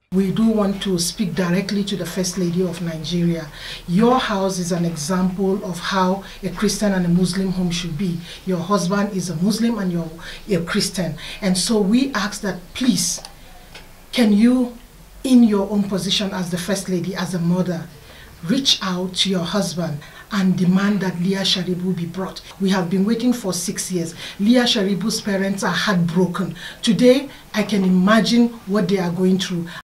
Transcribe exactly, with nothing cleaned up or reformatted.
We do want to speak directly to the First Lady of Nigeria. Your house is an example of how a Christian and a Muslim home should be. Your husband is a Muslim and you're a Christian. And so we ask that, please, can you, in your own position as the First Lady, as a mother, reach out to your husband and demand that Leah Sharibu be brought. We have been waiting for six years. Leah Sharibu's parents are heartbroken. Today, I can imagine what they are going through.